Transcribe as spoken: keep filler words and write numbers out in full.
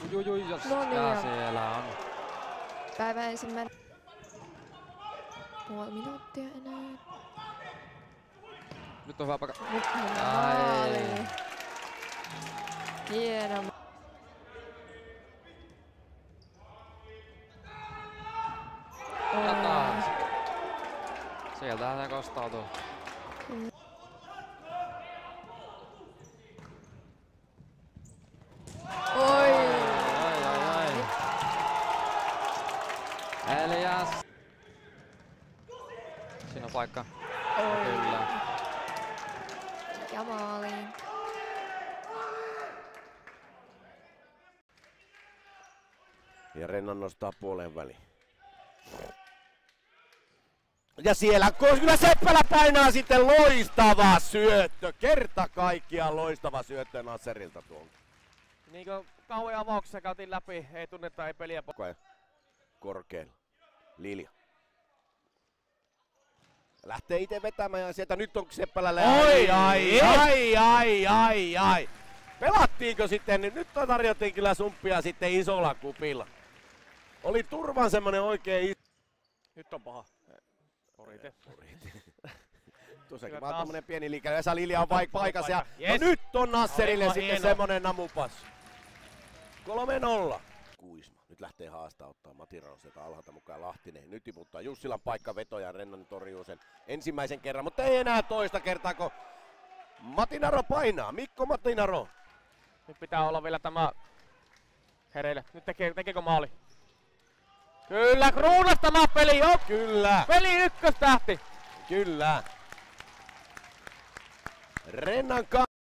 Juu, juu, jos No niin, ja ja siellä on. päivä ensimmäinen. Puoli minuuttia enää. Nyt on hyvä paikka. Nyt mennään Ai. maaliin. Hieno. Ja Oi. taas. Sieltähän se kostautuu. Oi. Ai, ai, ai. Elias. Siinä on paikka. Oi. Kyllä. Ja maaliin. Ja Rennan nostaa puoleen väliin. Ja siellä kyllä Seppälä painaa sitten loistava syöttö. Kerta kaikkiaan loistava syöttö Nasserilta tuolta. Niin kuin kauan avauksessa käytiin läpi, ei tunneta, ei peliä. Koko ajan korkealla. Lilja. Lähtee itse vetämään ja sieltä nyt on Seppälällä. Ai ai ai ai ai ai. Pelattiinko sitten? Nyt tarjottiin kyllä sumppia sitten isolla kupilla. Oli turvan semmonen oikein iso. Nyt on paha. Porite. Tuossakin Kyllä vaan taas. tommonen pieni liike. Vesa Lilja on vaik paikassa ja Yes. no nyt on Nasserille Aivan sitten hienoa. semmonen namupas. kolme nolla. Kuisma. Nyt lähtee haastaa ottaa Matirano sieltä alhaalta mukaan Lahtinen. Nyt tiputtaa Jussilan paikka veto ja Rennan torjuu sen ensimmäisen kerran, mutta ei enää toista kertaa, kun Matinaro painaa. Mikko Matinaro. Nyt pitää olla vielä tämä hereillä. Nyt tekee, tekeekö maali? Kyllä, kruunas tämä peli on! Kyllä, Peli ykköstähti! kyllä. Rennan ka-